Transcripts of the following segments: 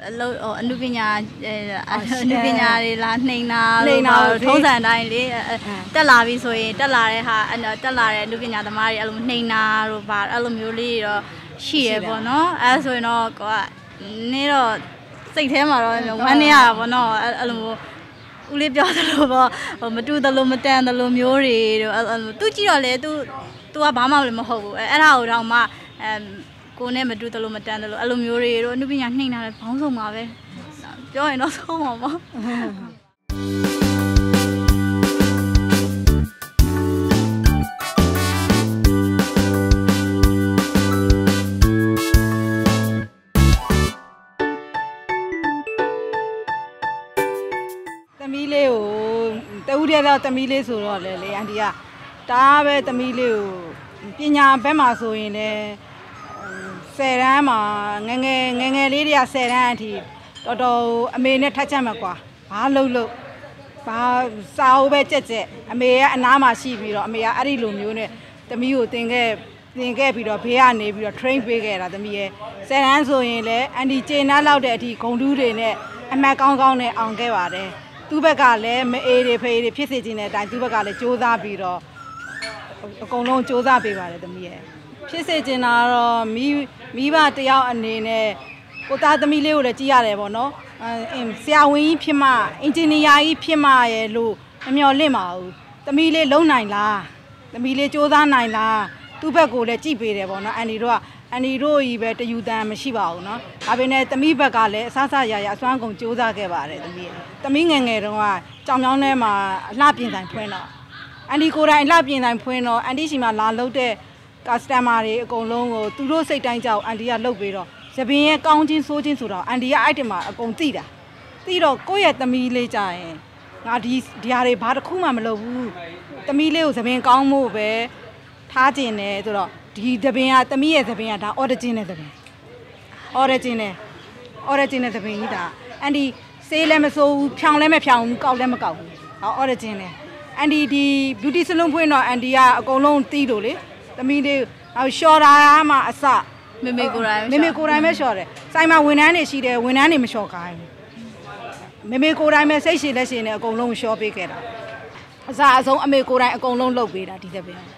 အနုပညာတွေလာနှိမ်နာထုံးစံတိုင်းလေတက်လာပြီဆိုရင်တက်လာတဲ့ဟာတက်လာတဲ့အနုပညာသမားတွေအဲ့လိုနှိမ်နာတို့ပါအဲ့လိုမျိုးလေးတော့ရှိရပေါ့နော်အဲ့ဆိုရင်တော့ကိုကနေ့တော့စိတ်ထဲမှာတော့ဝမ်းနေရတာပေါ့နော်အဲ့လိုမျိုးဦးလေးပြောသလိုပေါ့မတူသလိုမတန်သလိုမျိုးတွေတို့သူကြည့်တော့လေသူကဘာမှလည်းမဟုတ်ဘူးအဲ့ဒါကိုတော့မှကိုနဲ့မတူသလိုမတန်သလိုအဲ့လိုမျိုးတွေတို့အနုပညာနှိမ့်တာလည်းဘောင်းဆုံးပါပဲပြောရင်တော့ဆုံးပါပေါ့သမီးလေးကိုတဦးတည်းတော့သမီးလေးဆိုတော့လေအန်တီကဒါပဲသမီးလေးကိုပညာဘက်မှာဆိုရင်လည်း10 တန်းမှာငယ်လေးတွေက10 တန်းအထိတော်တော်အမေနဲ့ထပ်ချက်မှာကွာဘာလို့ဘာစာအုပ်ပဲကြက်အမေကအနားမှာရှိပြီးတော့အမေကအဲ့ဒီလိုမျိုးနဲ့သမီးကိုသင်ခဲ့ပြီးတော့ဘေးကနေပြီးတော့ train ပေးခဲ့တာသမီးရဲ့10 တန်းဆိုရင်လည်းအန်တီကျေနပ်လောက်တဲ့အထိဂုံတူးတွေနဲ့အမှတ်ကောင်းနဲ့အောင်ခဲ့ပါတယ်သူ့ဘက်ကလည်းမအေးတွေဖေးတွေဖြစ်စေခြင်းတဲ့အတိုင်းသူ့ဘက်ကလည်းစူးစမ်းပြီးတော့အကုန်လုံးစူးစမ်းပေးပါတယ်သမီးရဲ့ဖြစ်စေခြင်းတော့မိဘတယောက်အနေနဲ့ကိုသားသမီးလေးကိုလည်းကြည့်ရတယ်ပေါ့နော်ဆရာဝန်ကြီးဖြစ်မှအင်ဂျင်နီယာကြီးဖြစ်မှရဲ့လို့မမျှော်လင့်ပါဘူးသမီးလေးလုံနိုင်လားသမီးလေးစူးစမ်းနိုင်လားသူ့ဘက်ကိုလည်းကြည့်ပေးတယ်ပေါ့နော်အန်ဒီတို့ကြီးပဲတယူတန်မရှိပါဘူးเนาะဒါပေမဲ့သမီးဘက်ကလည်းအဆဆရအစွမ်းကုန်စူးစမ်းခဲ့ပါတယ်သမီးငယ်တုန်းကကြောင်ချောင်းထဲမှာအလှပြင်ဆိုင်ဖွင့်တော့အန်ဒီကိုယ်တိုင်အလှပြင်ဆိုင်ဖွင့်တော့အန်ဒီရှိမှလာလုပ်တဲ့ customer တွေအကုန်လုံးကိုသူတို့စိတ်တိုင်းကြောက်အန်ဒီကလုပ်ပြီးတော့သပင်ရဲ့ကောင်းချင်းဆိုးချင်းဆိုတော့အန်ဒီကအဲ့ဒီမှာအကုန်သိတာသိတော့ကိုယ့်ရဲ့သမီးလေးကြရင်ငါဒီဟာတွေဘာတစ်ခုမှမလုပ်ဘူးသမီးလေးကိုသပင်ကောင်းမှုပဲထားကျင်တယ်ဆိုတော့ဒီသပင်ကသမီးရဲ့သပင်ကဒါ origin နဲ့သပင် origin နဲ့သပင်ကြီးဒါအန်ဒီဆေးလည်းမစိုးဘူးဖြောင်းလည်းမဖြောင်းဘူးကောက်လည်းမကောက်ဘူးဟော origin နဲ့အန်ဒီဒီ beauty salon ဖွင့်တော့အန်ဒီကအကုန်လုံးတီးလို့လေသမီးလေးရှော်တာမှအစမေမေကိုယ်တိုင်ပဲရှော်တယ်စိုင်းမှာဝန်ထမ်းတွေရှိတယ်ဝန်ထမ်းတွေမရှော်ခိုင်းမေမေကိုယ်တိုင်ပဲစိတ်ရှည်လက်ရှည်နဲ့အကုန်လုံးရှော်ပေးခဲ့တာအစားအဆုံးအမေကိုယ်တိုင်အကုန်လုံးလုပ်ပေးတာဒီသပင်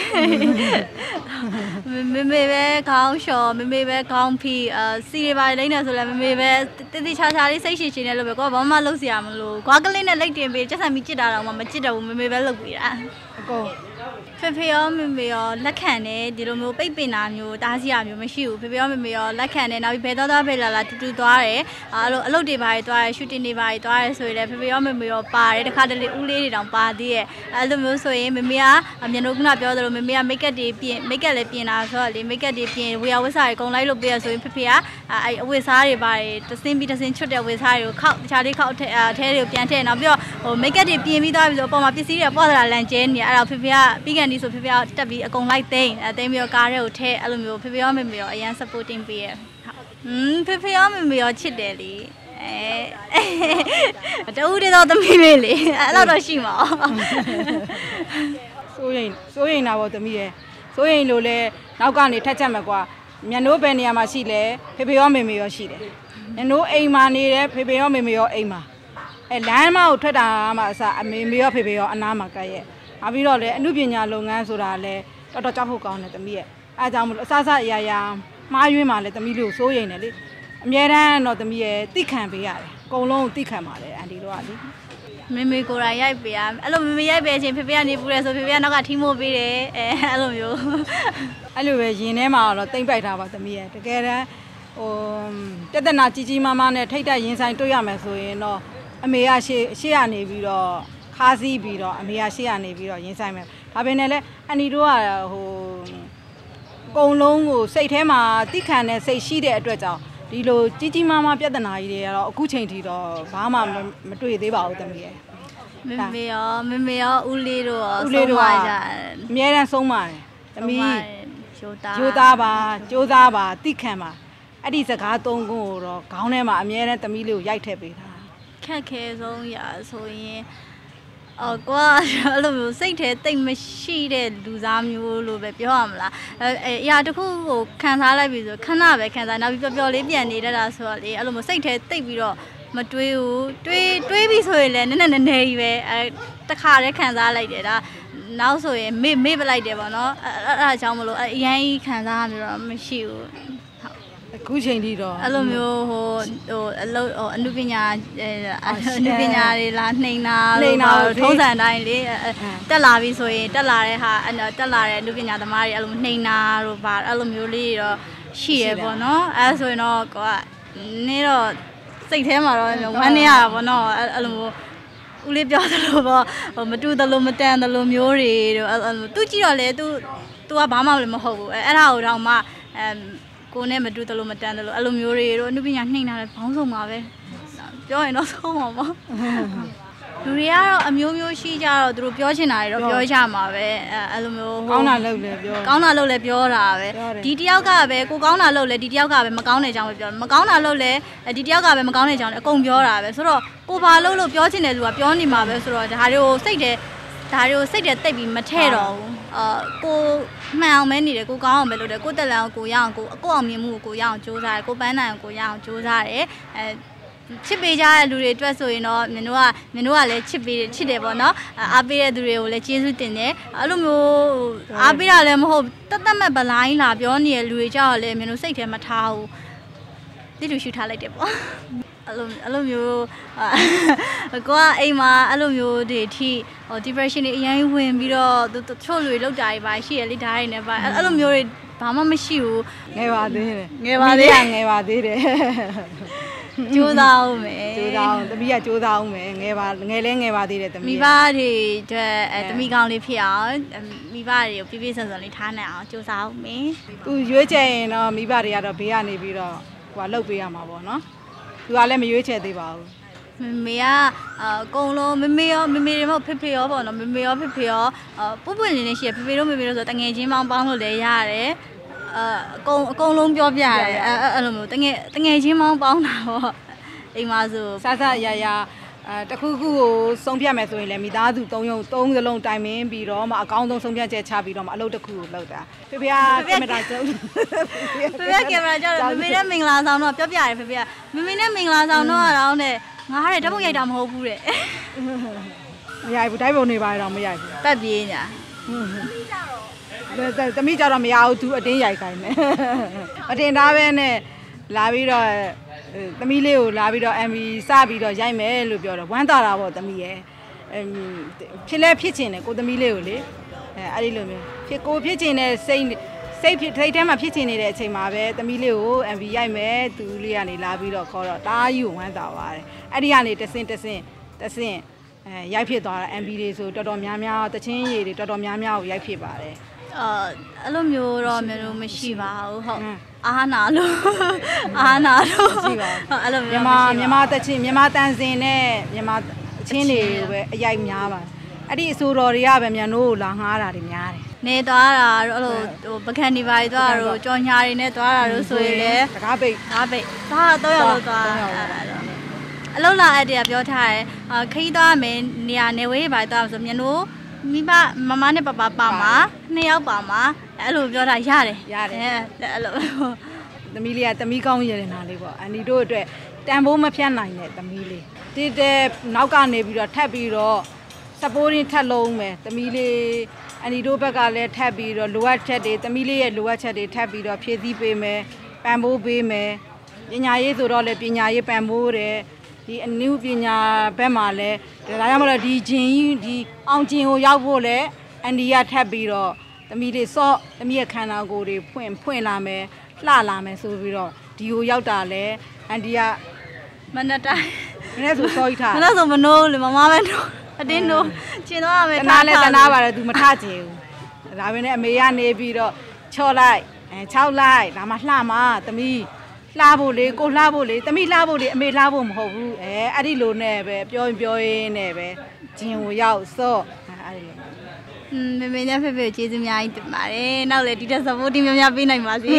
မေပဲခေါင်းလျှော်မေပဲခေါင်းဖီစီတွေပါလိမ့်နေဆိုလဲမေပဲတိချာလေးစိတ်ရှိနေလို့ပဲကိုကဘာမှလုပ်စရာမလိုခွားကလေးနဲ့လိုက်တင်ပေးချက်ဆံပြီးကြစ်တာတော့မှမကြစ်တော့ဘူးမေပဲလုပ်ပေးတာအကုန်ဖေရောမေရောလက်ခံတယ်ဒီလိုမျိုးပိတ်ပင်တာမျိုးတားစီရမျိုးမရှိဘူးဖေရောမေရောလက်ခံတယ်နောက်ပြီးဘယ်သွားဖေလာတူသွားတယ်အဲ့လိုအလုပ်တွေပါသွားတယ်ရှူတင်တွေပါသွားတယ်ဆိုရင်လည်းဖေရောမေရောပါတယ်တခါတလေဦးလေးတွေတောင်ပါသေးရဲ့အဲ့လိုမျိုးဆိုရင်မေကမျက်နှာကပြောသလိုမေကမိတ်ကပ်တွေပြင်မိတ်ကပ်လည်းပြင်တာဆိုတော့လေမိတ်ကပ်တွေပြင်ဝေယဝစားတွေအကုန်လိုက်လို့ပေးရဆိုရင်ဖေကအဲ့အဝတ်စားတွေပါတယ်တစင်းပြီးတစင်းချွတ်တဲ့ဝတ်စားတွေကိုခောက်တခြားလေးခောက်ထဲတွေကိုပြန်ထည့်နောက်ပြီးတော့ဟိုမိတ်ကပ်တွေပြင်ပြီးသွားပြီဆိုအပေါ်မှာပစ္စည်းတွေပေါ်လာလန်ကျဲနေအဲ့တော့ဖေကပြီးကန်ဒီဆိုဖေတက်ပြီးအကုန်လိုက်သိမ်းပြီးတော့ကားထဲကိုထဲအဲ့လိုမျိုးဖေရောမေရောအရန် supporting ပေးရဖေရောမေရောချစ်တယ်လေတူးတော့သမီးလေးလေအဲ့လောက်တော့ရှိမှာစိုးရင်တာပေါ့သမီးရဲ့စိုးရင်လို့လဲနောက်ကနေထက်ချက်မှာကွာမျက်နှိုးပဲနေရာမှာရှိလဲဖေရောမေရောရှိတယ်မျက်နှိုးအိမ်မှာနေတယ်ဖေရောမေရောအိမ်မှာလမ်းမကိုထွက်တာမှအစအမေရောဖေရောအနားမှာကဲ့ရဲ့နောက်ပြီးတော့လေအမှုပညာလုပ်ငန်းဆိုတာလဲတော်တော်ကြောက်ဖို့ကောင်းတယ်သမီးရဲ့အဲအကြောင်းမလို့အစအရာမှားယွင်းမှလဲသမီးလေးကိုစိုးရိမ်တယ်လေအများတန်းတော့သမီးရဲ့တိခံပေးရတယ်အကုန်လုံးတိခံပါတယ်အန်တီတို့ကလေမေကိုယ်တိုင်ရိုက်ပေးရအဲ့လိုမေရိုက်ပေးအချိန်ဖေကနေပူတယ်ဆိုဖေကနောက်ကထီးမိုးပေးတယ်အဲ့လိုမျိုးအဲ့လိုပဲရင်ထဲမှာတော့တိမ့်ပိုက်ထားပါသမီးရဲ့တကယ်တမ်းဟိုပြဿနာကြီးမားမားနဲ့ထိတ်တက်ရင်ဆိုင်တွေ့ရမယ်ဆိုရင်တော့အမေကရှေ့ရနေပြီးတော့ခါးစီးပြီးတော့အမေကရှေ့ရနေပြီးတော့ရင်ဆိုင်မယ်ဒါပေမဲ့လည်းအန်တီတို့ကဟိုအကုန်လုံးကိုစိတ်ထဲမှာတိခံတဲ့စိတ်ရှိတဲ့အတွက်ကြောင့်ဒီလိုကြီးမားမားပြဿနာကြီးတွေကတော့အခုချိန်ထိတော့ဘာမှမတွေ့သေးပါဘူးသမီးရဲ့မေရောဦးလေးတို့ရောဆုံးသွားကြအများတန်းဆုံးပါတယ်သမီးကြိုးသားပါတိခံပါအဲ့ဒီစကားသုံးခုကိုတော့ခေါင်းထဲမှာအများတန်းသမီးလေးကိုရိုက်ထည့်ပေးတာခက်ခဲဆုံးရာဆိုရင်ကွာအဲ့လိုမျိုးစိတ်ထဲတိတ်မရှိတဲ့လူသားမျိုးလို့ပဲပြောရမလားအရာတစ်ခုကိုခံစားလိုက်ပြီဆိုခဏပဲခံစားနောက်ပြီးပျော်လေးပြန်နေတတ်တာဆိုတော့လေအဲ့လိုမျိုးစိတ်ထဲတိတ်ပြီးတော့မတွေးဘူးတွေးပြီးဆိုရင်လည်းနည်းနည်းကြီးပဲတခါတည်းခံစားလိုက်တယ်ဒါနောက်ဆိုရင်မေ့ပလိုက်တယ်ပေါ့နော်အဲ့ဒါကြောင့်မလို့အရင်ခံစားရမျိုးတော့မရှိဘူးအခုချိန်ထိတော့အဲ့လိုမျိုးအနုပညာတွေလာနှိမ်တာထုံးစံတိုင်းလေတက်လာပြီဆိုရင်တက်လာတဲ့ဟာတက်လာတဲ့အနုပညာသမားတွေအဲ့လိုနှိမ်တာတို့ပါအဲ့လိုမျိုးလေးတော့ရှိရပေါ့နော်အဲ့ဆိုရင်တော့ကိုကနည်းတော့စိတ်ထဲမှာတော့ဝမ်းနေရတာပေါ့နော်အဲ့လိုမျိုးဦးလေးပြောသလိုပေါ့မတူသလိုမတန်သလိုမျိုးတွေတို့သူကြည့်တော့လေသူကဘာမှလည်းမဟုတ်ဘူးအဲ့ဒါကိုတော့မှကိုနဲ့မတူသလိုမတန်သလိုအဲ့လိုမျိုးတွေတို့အနုပညာနှိမ့်တာလည်းဘောင်းဆုံးပါပဲပြောရင်တော့ဆုံးပါပေါ့လူတွေကတော့အမျိုးမျိုးရှိကြတော့သူတို့ပြောချင်တာတွေတော့ပြောကြမှာပဲအဲ့လိုမျိုးကောင်းတာလုပ်လဲပြောကောင်းတာလုပ်လဲပြောတာပဲဒီတယောက်ကပဲကိုကောင်းတာလုပ်လဲဒီတယောက်ကပဲမကောင်းတဲ့အကြောင်းပဲပြောမကောင်းတာလုပ်လဲဒီတယောက်ကပဲမကောင်းတဲ့အကြောင်းအကုန်ပြောတာပဲဆိုတော့ကိုဘာလုပ်လို့ပြောချင်တယ်လူကပြောနေမှာပဲဆိုတော့ဒါတွေကိုစိတ်ထဲတိတ်ပြီးမထဲ့တော့ဘူးကိုမှန်အောင်မဲနေတယ်ကိုကောင်းအောင်ပဲလုပ်တယ်ကိုတက်လန်ကိုရအောင်ကိုအောင်မြင်မှုကိုရအောင်စူးစမ်းတယ်ကိုပန်းနိုင်ကိုရအောင်စူးစမ်းတယ်ချစ်ပေးကြတဲ့လူတွေအတွက်ဆိုရင်တော့မင်းတို့ကလည်းချစ်တယ်ပေါ့နော်အားပေးတဲ့သူတွေကိုလည်းကျေးဇူးတင်တယ်အဲ့လိုမျိုးအားပေးတာလည်းမဟုတ်တတ်မဲ့ဗလိုင်းလာပြောနေတဲ့လူတွေကြောက်လည်းမင်းတို့စိတ်ထဲမထားဘူးတိတူရှူထားလိုက်တယ်ပေါ့အဲ့လိုမျိုးကိုကအိမ်မှာအဲ့လိုမျိုးတွေထိ depression တွေအရင်ဝင်ပြီးတော့တချို့လူတွေလောက်တာတွေပါရှိရလေဓာတ်တွေနဲ့ပါအဲ့လိုမျိုးတွေဘာမှမရှိဘူးငယ်ပါသေးတယ်ကြိုးစားအောင်မယ်သမီးကကြိုးစားအောင်မယ်ငယ်ပါသေးတယ်သမီးမိဘတွေအတွက်သမီးကောင်းလေးဖြစ်အောင်မိဘတွေကိုပြည့်စုံလေးထားနိုင်အောင်ကြိုးစားအောင်မယ်သူရွေးချယ်ရင်တော့မိဘတွေကတော့ဘေးကနေပြီးတော့ဟိုလှုပ်ပေးရမှာပေါ့နော်သူကလည်းမရွေးချယ်သေးပါဘူးမေကအကုန်လုံးမေတွေမဟုတ်ဖေရောပေါ့နော်မေရောဖေရောပုပ်ပွင့်လေးနဲ့ရှိရဖေတို့မေတို့ဆိုတငယ်ချင်းပေါင်းလို့လည်းရတယ်အကုန်လုံးပြောပြရတယ်အဲ့လိုမျိုးတငယ်ချင်းပေါင်းတာပေါ့အိမ်မှာဆိုစရတခုခုကိုဆုံးဖြတ်မယ်ဆိုရင်လည်းမိသားစု3စလုံးတိုင်ပင်ပြီးတော့မှအကောင်းဆုံးဆုံးဖြတ်ချက်ချပြီးတော့မှအလုပ်တစ်ခုကိုလုပ်တာဖေကင်မရာကျုပ်ကင်မရာကျတော့မေနဲ့မင်္ဂလာဆောင်တော့ပြောပြရတယ်ဖေကမေနဲ့မင်္ဂလာဆောင်တော့တော့တဲ့ငါတဲ့ဓာတ်ပုံရိုက်တာမဟုတ်ဘူးတဲ့မရိုက်ဘူးဓာတ်ပုံနေပါတော့မရိုက်ဘူးတက်ပြေးညာသမီးကြတော့မရဘူးသူအတင်းရိုက်ခိုင်းတယ်အတင်းသားပဲနဲ့လာပြီးတော့သမီးလေးကိုလာပြီးတော့ MV စပြီးတော့ရိုက်မယ်လို့ပြောတော့ဝမ်းသာတာပေါ့သမီးရဲ့ဖြစ်ချင်တယ်ကိုသမီးလေးကိုလေအဲ့ဒီလိုမျိုးဖြစ်ချင်တဲ့စိတ်ထိတ်ထဲမှာဖြစ်ချင်နေတဲ့အချိန်မှာပဲသမီးလေးကို MV ရိုက်မယ်သူလေးကနေလာပြီးတော့ခေါ်တော့တားယူဝမ်းသာပါတယ်အဲ့ဒီကနေတဆင့်ရိုက်ဖြစ်သွားတာ MV တွေဆိုတော်တော်များများတချင်းရည်တွေတော်တော်များများကိုရိုက်ဖြစ်ပါတယ်အဲ့လိုမျိုးတော့မျိုးမရှိပါဘူးဟုတ်အားနာလို့ရှိပါအဲ့လိုမြန်မာတချင်းမြန်မာတန်စင်နဲ့မြန်မာအချင်းတွေပဲအရိုက်များပါတယ်အဲ့ဒီအစိုးတော်တွေကပဲမြန်တို့လာငားတာတွေများတယ်နေသွားတာအဲ့လိုပကံဒီပါသွားတာတို့ကြော်ညာတွေနဲ့သွားတာတို့ဆိုရင်လည်းတကားပိတ်ဒါတော့ရောက်လို့သွားအလုံးလာအဲ့တည်းပြောထားတယ်ခရီးသွားမယ်နေရာနေဝေးပါသွားဆိုမြန်တို့မိဘမမနဲ့ပပပါမှာ2ယောက်ပါမှာအဲ့လိုပြောတာရတယ်အဲ့လိုသမီးလေးကသမီးကောင်းရတဲ့နာလေးပေါ့အန်ဒီတို့အတွက်တန်ဖိုးမဖြတ်နိုင်တဲ့သမီးလေးတဲ့နောက်ကနေပြီးတော့ထပ်ပြီးတော့ supporting ထပ်လုံးမယ်သမီးလေးအန်ဒီတို့ဘက်ကလည်းထပ်ပြီးတော့လိုအပ်ချက်တွေသမီးလေးရဲ့လိုအပ်ချက်တွေထပ်ပြီးတော့ဖြည့်ဆည်းပေးမယ်ပံ့ပိုးပေးမယ်ပညာရေးဆိုတော့လည်းပညာရေးပံ့ပိုးတယ်ဒီအနုပညာဘက်မှာလည်းဒါကြောင့်မလို့ဒီအောင်ကျင်ကိုရောက်ဖို့လည်းအန်ဒီကထပ်ပြီးတော့သမီးလေးသမီးရဲ့ခန္ဓာကိုယ်တွေဖွင့်လာမယ်လှလာမယ်ဆိုပြီးတော့ဒီကိုရောက်တာလဲအန်ဒီကမနက်တိုင်းမနေ့ဆိုစောကြီးထားမနေ့ဆိုမနိုးလေမမပဲနိုးအတင်းနိုးကျင်တော့ရမယ်တနာပါတယ် तू မထချင်ဘူးဒါပဲနဲ့အမေကနေပြီးတော့ချော့လိုက်6လိုက်ဒါမှလှမှာသမီးလှဖို့လေကိုလှဖို့လေသမီးလှဖို့လေအမေလှဖို့မဟုတ်ဘူးအဲ့ဒီလိုနဲ့ပဲပြောရင်းနဲ့ပဲဂျင်ကိုရောက်စော့အဲ့ဒီလိုမေနဲ့ဖေကျေးဇူးအများကြီးတင်ပါတယ်နောက်လည်းဒီတက် supporting များပေးနိုင်ပါစေ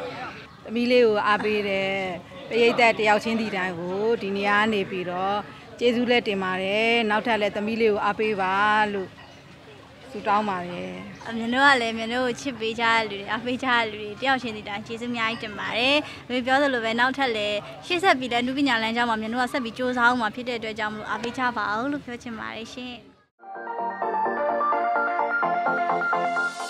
သမီးလေးကိုအားပေးတယ်ပရိသတ်တယောက်ချင်းဒီတိုင်းကိုဒီနေရာကနေပြီးတော့ကျေးဇူးလည်းတင်ပါတယ်နောက်ထပ်လည်းသမီးလေးကိုအားပေးပါလို့ဆုတောင်းပါတယ်အမြင်တို့ကလည်းမြင်တို့ကိုချစ်ပေးကြတဲ့လူတွေအားပေးကြတဲ့လူတွေတယောက်ချင်းစီတိုင်းကျေးဇူးအများကြီးတင်ပါတယ်မေပြောသလိုပဲနောက်ထပ်လည်းရှေ့ဆက်ပြီးလည်းနုပညာလမ်းကြောင်းမှာမြင်တို့ကဆက်ပြီးစူးစမ်းအောင်မှာဖြစ်တဲ့အတွက်ကြောင့်မလို့အားပေးကြပါအောင်လို့ပြောချင်ပါတယ်ရှင်